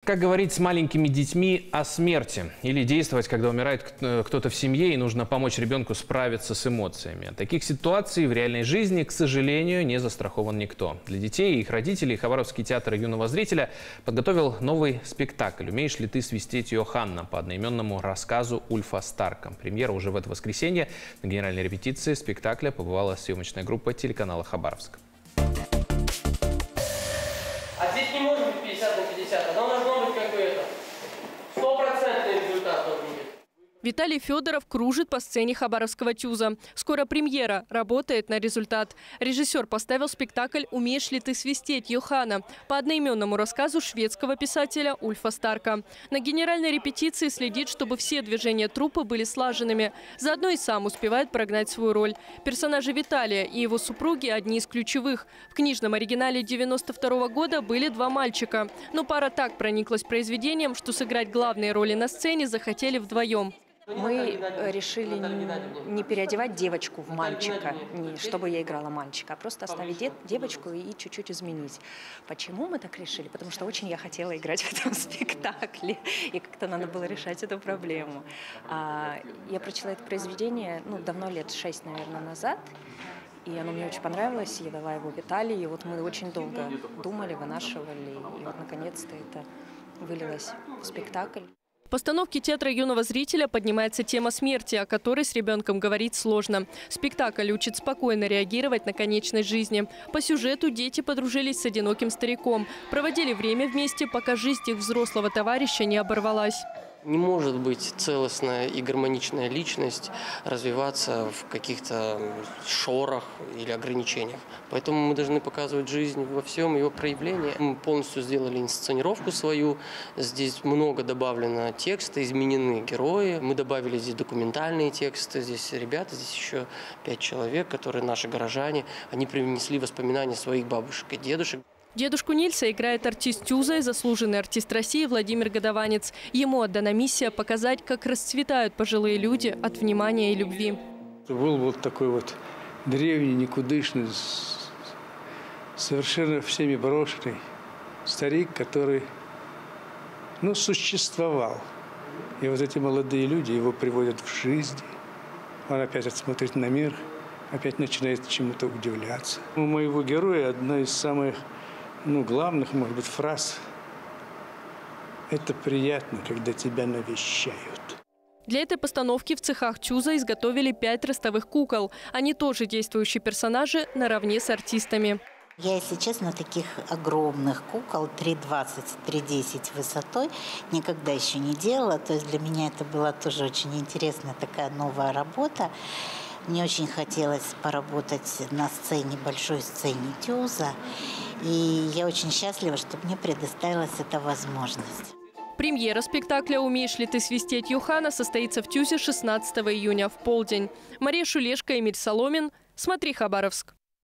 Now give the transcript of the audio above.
Как говорить с маленькими детьми о смерти? Или действовать, когда умирает кто-то в семье и нужно помочь ребенку справиться с эмоциями? От таких ситуаций в реальной жизни, к сожалению, не застрахован никто. Для детей и их родителей Хабаровский театр юного зрителя подготовил новый спектакль «Умеешь ли ты свистеть, Йоханна?» по одноименному рассказу Ульфа Старка. Премьера уже в это воскресенье. На генеральной репетиции спектакля побывала съемочная группа телеканала «Хабаровск». А здесь не может быть 50 на 50, оно должно быть как бы это, 100% результат должен быть. Виталий Федоров кружит по сцене Хабаровского ТЮЗа. Скоро премьера, работает на результат. Режиссер поставил спектакль «Умеешь ли ты свистеть, Йоханна?» по одноименному рассказу шведского писателя Ульфа Старка. На генеральной репетиции следит, чтобы все движения труппы были слаженными. Заодно и сам успевает прогнать свою роль. Персонажи Виталия и его супруги одни из ключевых. В книжном оригинале 92 года были два мальчика. Но пара так прониклась произведением, что сыграть главные роли на сцене захотели вдвоем. Мы решили не переодевать девочку в мальчика, не чтобы я играла мальчика, а просто оставить девочку и чуть-чуть изменить. Почему мы так решили? Потому что очень я хотела играть в этом спектакле, и как-то надо было решать эту проблему. Я прочла это произведение, давно, лет 6, наверное, назад, и оно мне очень понравилось, я дала его Виталию, и вот мы очень долго думали, вынашивали, и вот наконец-то это вылилось в спектакль. В постановке театра юного зрителя поднимается тема смерти, о которой с ребенком говорить сложно. Спектакль учит спокойно реагировать на конечность жизни. По сюжету дети подружились с одиноким стариком. Проводили время вместе, пока жизнь их взрослого товарища не оборвалась. Не может быть целостная и гармоничная личность развиваться в каких-то шорах или ограничениях. Поэтому мы должны показывать жизнь во всем ее проявлении. Мы полностью сделали инсценировку свою. Здесь много добавлено текста, изменены герои. Мы добавили здесь документальные тексты. Здесь ребята, здесь еще 5 человек, которые наши горожане. Они принесли воспоминания своих бабушек и дедушек. Дедушку Нильса играет артист ТЮЗа и заслуженный артист России Владимир Годованец. Ему отдана миссия показать, как расцветают пожилые люди от внимания и любви. Был вот такой вот древний, никудышный, совершенно всеми брошенный старик, который, существовал. И вот эти молодые люди его приводят в жизнь. Он опять смотрит на мир, опять начинает чему-то удивляться. У моего героя одна из самых главных, может быть, фраз – это приятно, когда тебя навещают. Для этой постановки в цехах ТЮЗа изготовили 5 ростовых кукол. Они тоже действующие персонажи наравне с артистами. Я, если честно, таких огромных кукол 3,20, 3,10 высотой никогда еще не делала. То есть для меня это была тоже очень интересная такая новая работа. Мне очень хотелось поработать на сцене, большой сцене ТЮЗа. И я очень счастлива, что мне предоставилась эта возможность. Премьера спектакля «Умеешь ли ты свистеть, Йоханна» состоится в ТЮЗе 16 июня в полдень. Мария Шулешко, Эмиль Соломин. Смотри, Хабаровск.